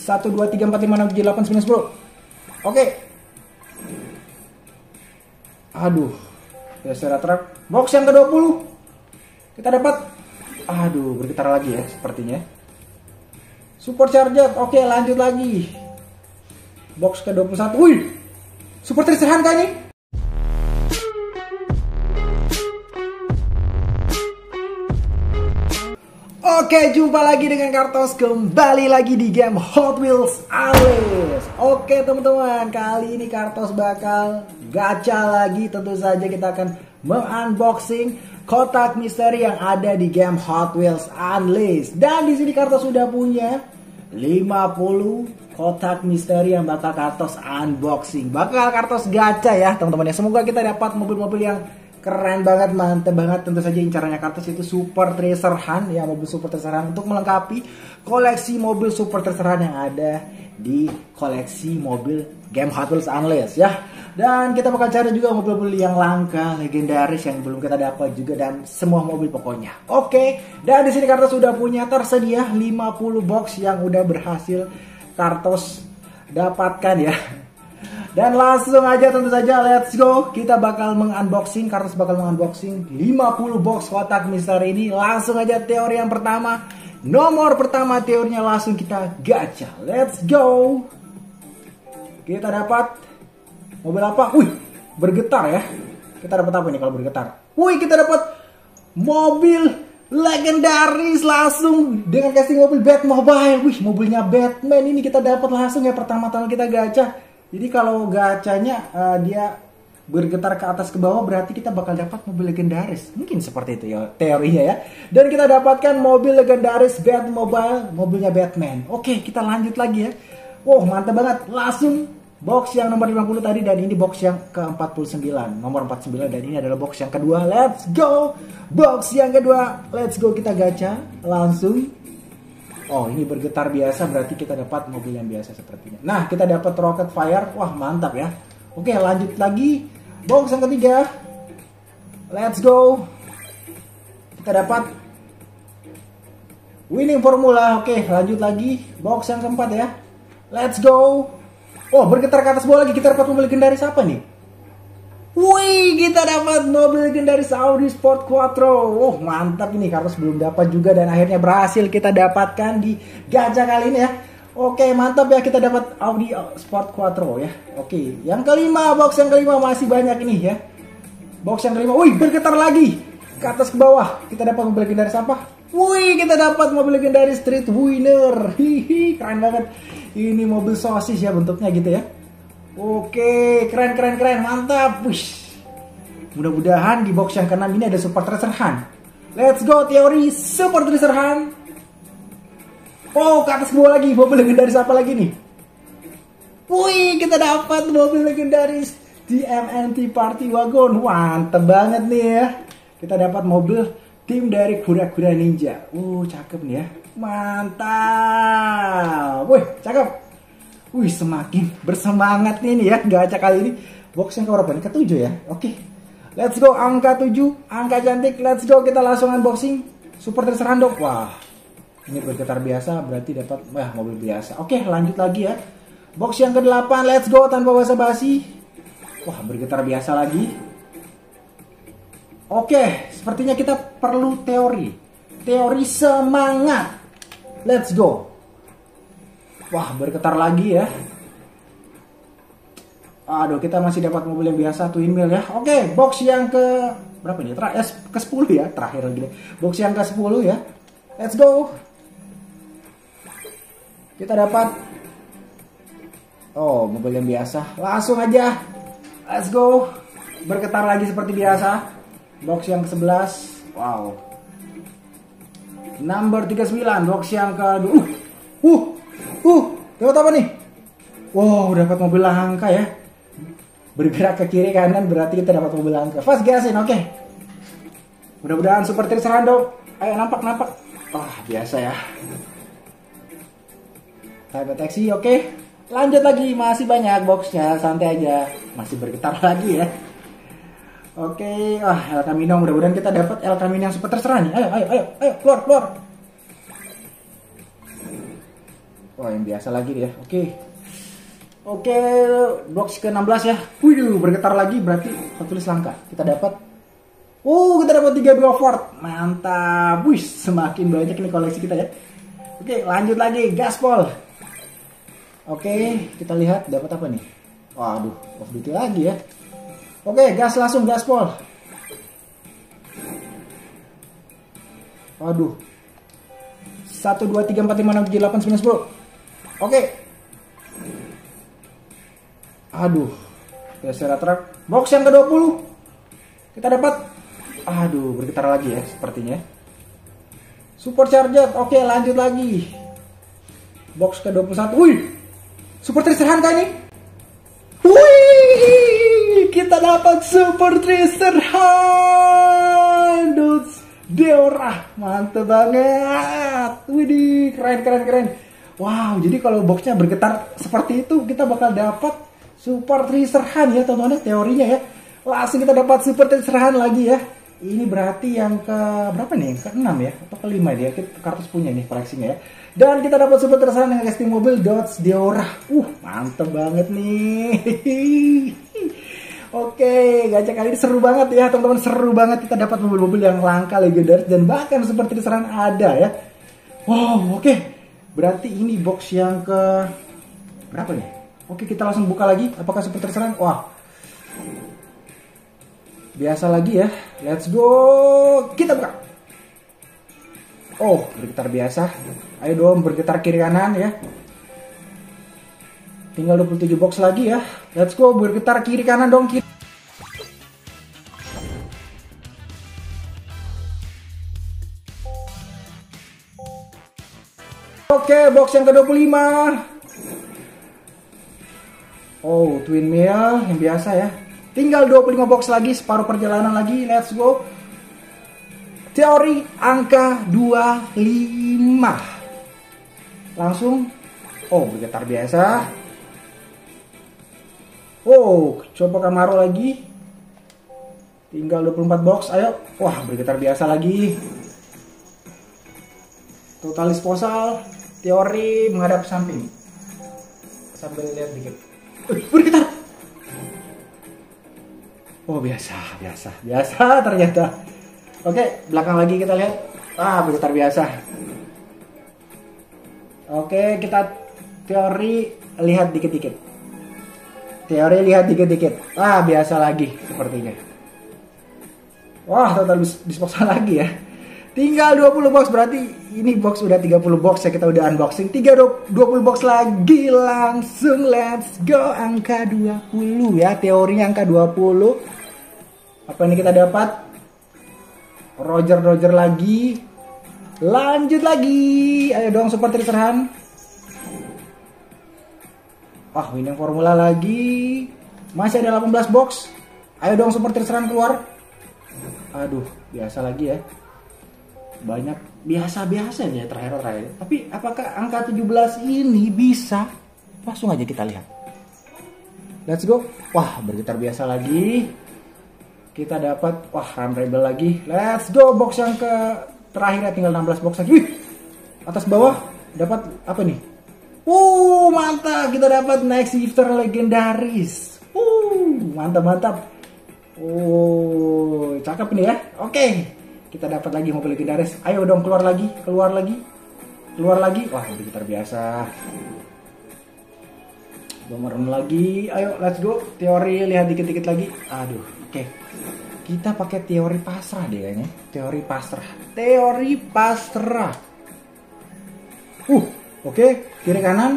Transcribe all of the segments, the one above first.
1, 2, 3, 4, 5, 6, 7, 8, 9, 10. Oke. Aduh. Geser truk. Box yang ke-20. Kita dapat. Aduh, bergetar lagi ya sepertinya. Super charger. Oke, lanjut lagi. Box ke-21. Wih. Super Treasure Hunt kah ini? Oke, jumpa lagi dengan Kartos, kembali lagi di game Hot Wheels Unleashed. Oke teman-teman, kali ini Kartos bakal gacha lagi. Tentu saja kita akan mengunboxing kotak misteri yang ada di game Hot Wheels Unleashed. Dan di sini Kartos sudah punya 50 kotak misteri yang bakal Kartos unboxing. Bakal Kartos gacha ya teman-teman ya. Semoga kita dapat mobil-mobil yang keren banget, mantep banget. Tentu saja incarannya Kartos itu Super Treasure Hunt ya, mobil Super Treasure Hunt untuk melengkapi koleksi mobil Super Treasure Hunt yang ada di koleksi mobil game Hot Wheels Unleashed ya. Dan kita bakal cari juga mobil-mobil yang langka, legendaris yang belum kita dapat juga, dan semua mobil pokoknya. Oke, dan di sini Kartos sudah punya tersedia 50 box yang udah berhasil Kartos dapatkan ya. Dan langsung aja tentu saja let's go. Kita bakal mengunboxing, Kartos bakal mengunboxing 50 box kotak misteri ini. Langsung aja teori yang pertama. Nomor pertama teorinya langsung kita gacha. Let's go. Kita dapat mobil apa? Wih, bergetar ya. Kita dapat apa nih kalau bergetar? Wih, kita dapat mobil legendaris langsung dengan casting mobil Batmobile. Wih, mobilnya Batman ini kita dapat langsung ya pertama-tama kita gacha. Jadi kalau gacanya dia bergetar ke atas ke bawah, berarti kita bakal dapat mobil legendaris. Mungkin seperti itu ya teorinya ya. Dan kita dapatkan mobil legendaris Batmobile, mobilnya Batman. Oke, kita lanjut lagi ya. Wow, mantap banget. Langsung box yang nomor 50 tadi, dan ini box yang ke-49. Nomor 49, dan ini adalah box yang kedua. Let's go. Box yang kedua. Let's go, kita gacha langsung. Oh, ini bergetar biasa, berarti kita dapat mobil yang biasa sepertinya. Nah, kita dapat rocket fire. Wah, mantap ya. Oke, lanjut lagi. Box yang ketiga. Let's go. Kita dapat winning formula. Oke, lanjut lagi. Box yang keempat ya. Let's go. Oh, bergetar ke atas bawah lagi. Kita dapat mobil legendaris apa nih? Wih, kita dapat mobil legendaris Audi Sport Quattro. Oh, mantap ini. Kartos belum dapat juga, dan akhirnya berhasil kita dapatkan di gacha kali ini ya. Oke, mantap ya, kita dapat Audi Sport Quattro ya. Oke, yang kelima, box yang kelima masih banyak ini ya. Box yang kelima, wih, bergetar lagi ke atas ke bawah. Kita dapat mobil legendaris apa? Wih, kita dapat mobil legendaris Street Winner. Hihi, keren banget. Ini mobil sosis ya bentuknya gitu ya. Oke, keren, mantap. Wih, mudah-mudahan di box yang ke-6 ini ada Super Treasure Hunt. Let's go, teori Super Treasure Hunt. Oh, ke atas ke bawah lagi, mobil legendaris apa lagi nih? Wih, kita dapat mobil legendaris TMNT Party Wagon. Mantep banget nih ya. Kita dapat mobil tim dari Kura-Kura Ninja. Cakep nih ya. Mantap. Wih, cakep. Wih, semakin bersemangat nih ya gacha kali ini. Box yang keberapa nih? Ke-7 ya. Oke. Let's go, angka 7, angka cantik. Let's go, kita langsung unboxing Super Treasure Hunt. Wah. Ini bergetar biasa, berarti dapat mobil biasa. Oke, lanjut lagi ya. Box yang ke-8, let's go tanpa basa-basi. Wah, bergetar biasa lagi. Oke, sepertinya kita perlu teori. Teori semangat. Let's go. Wah, bergetar lagi ya. Aduh, kita masih dapat mobil yang biasa, twin wheel ya. Oke, box yang ke berapa nih? Ke-10 ya, terakhir lagi. Box yang ke-10 ya. Let's go. Kita dapat mobil yang biasa. Langsung aja. Let's go. Bergetar lagi seperti biasa. Box yang ke-11. Wow. Number 39, box yang ke-2. Dapat apa nih? Wow, dapat mobil langka ya. Bergerak ke kiri kanan, berarti kita dapat mobil langka. Fast gasin, oke. Mudah-mudahan Super Treasure Hunt dong. Ayo, nampak. Biasa ya. Type deteksi, oke. Lanjut lagi, masih banyak boxnya, santai aja. Masih bergetar lagi ya. Oke, El Camino, mudah-mudahan kita dapat El Camino yang Super Treasure Hunt. Ayo, keluar. Wah, yang biasa lagi ya. Oke, box ke-16 ya. Wih, bergetar lagi berarti Hot Wheels langka. Kita dapat kita dapat 32 Ford. Mantap. Wih, semakin banyak ini koleksi kita ya. Oke, lanjut lagi, gaspol. Oke, kita lihat dapat apa nih? Waduh, off duty lagi ya. Oke, gas langsung, gaspol. Waduh. 1 2 3 4 5 6 7 8 9 10. Oke. Aduh. Geser truk. Box yang ke-20. Kita dapat bergetar lagi ya sepertinya. Supercharger. Oke, lanjut lagi. Box ke-21. Wih. Super Tracer kah ini? Wih, kita dapat Super Tracer Deora, mantep banget. Widih, keren. Wow, jadi kalau boxnya bergetar seperti itu, kita bakal dapat Super Tracer ya teman-teman, teorinya ya. Langsung kita dapat Super Tracer lagi ya. Ini berarti yang ke berapa nih? Ke-6 ya atau ke-5 dia? Kita kartus punya nih koleksinya ya. Dan kita dapat Super Tracer dengan casting mobil Dodge Deora. Mantep banget nih. Oke, gacha kali ini seru banget ya teman-teman, seru banget. Kita dapat mobil-mobil yang langka, legendaris, dan bahkan seperti Tracer ada ya. Wow, oke. Berarti ini box yang ke berapa nih? Oke, kita langsung buka lagi. Apakah Super Tracer? Wah, biasa lagi ya. Let's go. Kita buka. Bergetar biasa. Ayo dong, bergetar kiri kanan ya. Tinggal 27 box lagi ya. Let's go, bergetar kiri kanan dong. Oke, box yang ke-25. Twin meal yang biasa ya. Tinggal 25 box lagi, separuh perjalanan lagi. Let's go. Teori angka 25. Langsung. Bergetar biasa. Coba Camaro lagi. Tinggal 24 box, ayo. Wah, bergetar biasa lagi. Total disposal. Teori menghadap samping. Sambil lihat dikit. Bergetar. Biasa ternyata. Oke, belakang lagi kita lihat. Bergetar biasa. Oke, kita teori lihat dikit-dikit. Biasa lagi sepertinya. Wah, total disposal lagi ya. Tinggal 20 box, berarti ini box udah 30 box ya, kita udah unboxing. 20 box lagi, langsung let's go. Angka 20 ya, teorinya angka 20. Apa ini kita dapat? Roger lagi. Lanjut lagi. Ayo dong, Super Tracer. Winning formula lagi. Masih ada 18 box. Ayo dong, Super Tracer keluar. Biasa lagi ya. Banyak biasa-biasa nih ya terakhir. Tapi apakah angka 17 ini bisa? Langsung aja kita lihat. Let's go. Bergetar biasa lagi. Kita dapat Ram Rebel lagi. Let's go, box yang ke terakhir ya, tinggal 16 box lagi. Wih, atas bawah dapat apa nih? Mantap, kita dapat Night Shifter legendaris. Mantap. Cakep nih ya. Oke. Kita dapat lagi mobil legendaris. Ayo dong, keluar lagi. Wah, bergetar biasa. Merem lagi. Ayo, let's go. Teori lihat dikit-dikit lagi. Oke. Kita pakai teori pasrah deh kayaknya. Teori pasrah. Oke, kiri kanan.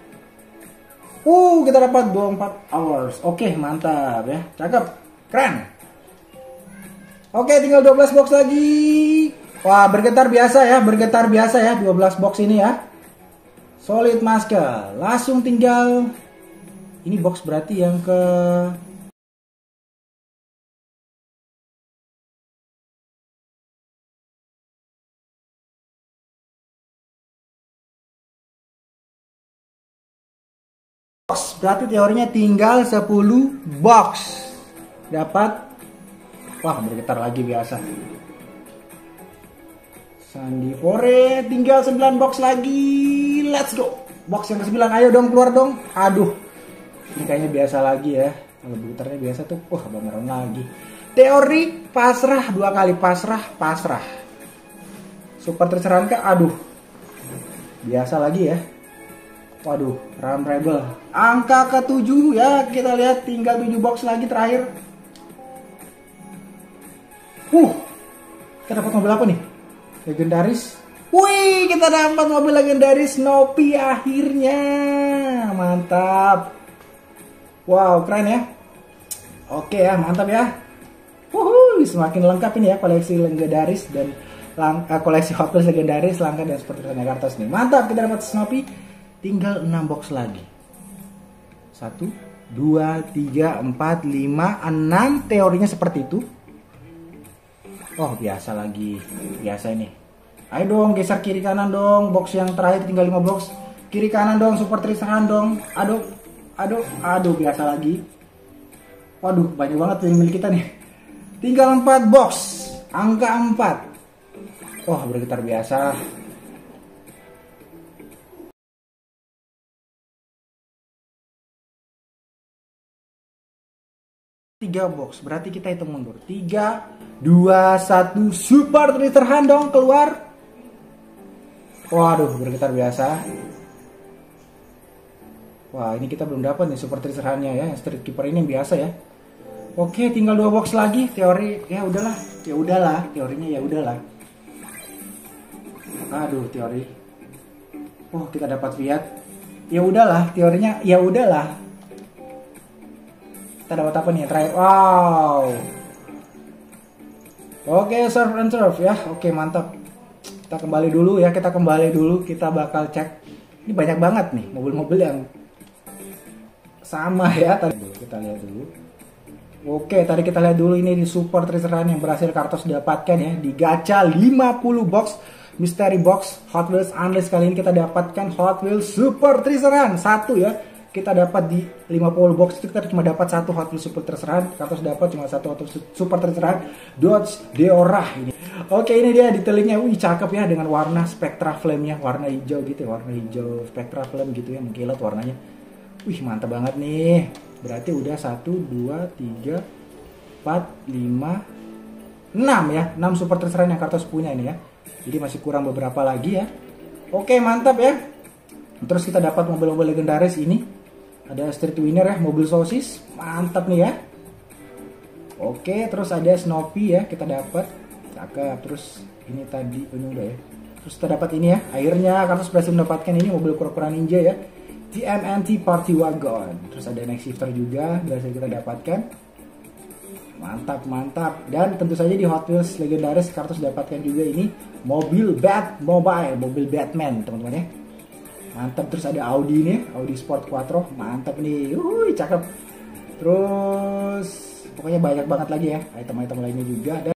Kita dapat 24 hours. Oke, mantap ya. Cakep. Keren. Oke, tinggal 12 box lagi. Wah, bergetar biasa ya. 12 box ini ya. Solid masker. Langsung tinggal. Ini box berarti yang ke box. Berarti teorinya tinggal 10 box. Dapat. Bergetar lagi biasa. Sandy Fore tinggal 9 box lagi. Let's go. box yang ke-9, ayo dong keluar dong. Aduh, ini kayaknya biasa lagi ya. Kalau putarnya biasa tuh, Bang Ron lagi. Teori pasrah, 2 kali pasrah. Super terserang ke, aduh. Biasa lagi ya. Waduh, Ram Rebel. Angka ke-7 ya, kita lihat tinggal 7 box lagi terakhir. Kita dapat mobil apa nih? Legendaris. Wih, kita dapat mobil legendaris Snoopy akhirnya. Mantap. Wow, keren ya. Oke ya, mantap ya. Semakin lengkap ini ya koleksi legendaris dan koleksi Hot Wheels legendaris langka dan seperti Kartos nih. Mantap, kita dapat Snoopy. Tinggal 6 box lagi. 1, 2, 3, 4, 5, 6. Teorinya seperti itu. Biasa lagi. Biasa ini. Ayo dong, geser kiri kanan dong. Box yang terakhir tinggal 5 box. Kiri kanan dong, super triseran dong. Aduh, biasa lagi. Waduh, banyak banget milik kita nih. Tinggal 4 box. Angka 4. Bergetar biasa. Tiga box, berarti kita hitung mundur. 3, 2, 1, super triseran dong keluar. Waduh, bergetar biasa. Wah, ini kita belum dapat nih super triserannya ya. Street Keeper ini yang biasa ya. Oke, tinggal 2 box lagi. Teori ya udahlah. Teorinya ya udahlah. Aduh, teori. Kita dapat Fiat. Ya udahlah, teorinya ya udahlah. Kita dapat apa nih terakhir? Wow. Oke, surf and surf ya. Oke, mantap. Kita kembali dulu. Kita bakal cek. Ini banyak banget nih mobil-mobil yang sama ya. Tadi kita lihat dulu. Oke, tadi kita lihat dulu ini di super triseran yang berhasil Kartos dapatkan ya. Di gacha 50 box mystery box Hot Wheels Unleashed. Kali ini kita dapatkan Hot Wheels super triseran 1 ya. Kita dapat di 50 box itu kita cuma dapat 1 Hot Wheels super triseran. Kartos dapat cuma 1 Hot Wheels super triseran Dodge Deora ini. Oke, ini dia detailingnya. Cakep ya dengan warna Spectra Flame-nya, warna hijau gitu ya, warna hijau Spectra Flame gitu ya, mengkilat warnanya. Mantap banget nih. Berarti udah 1, 2, 3, 4, 5, 6 ya. 6 super triseran yang Kartos punya ini ya. Jadi masih kurang beberapa lagi ya. Oke, mantap ya. Terus kita dapat mobil-mobil legendaris ini. Ada Street Winner ya, mobil sosis. Mantap nih ya. Oke, terus ada Snoopy ya, kita dapat. Cakep. Terus ini tadi ini udah ya. Terus kita dapat ini ya. Akhirnya Kartos berhasil mendapatkan ini mobil Kura-Kura Ninja ya. TMNT Party Wagon. Terus ada Next Shifter juga berhasil kita dapatkan. Mantap. Dan tentu saja di Hot Wheels legendaris Kartos dapatkan juga ini mobil Batmobile, mobil Batman teman-teman ya. Mantap. Terus ada Audi nih, Audi Sport Quattro. Mantap nih. Cakep. Terus pokoknya banyak banget lagi ya item-item lainnya juga.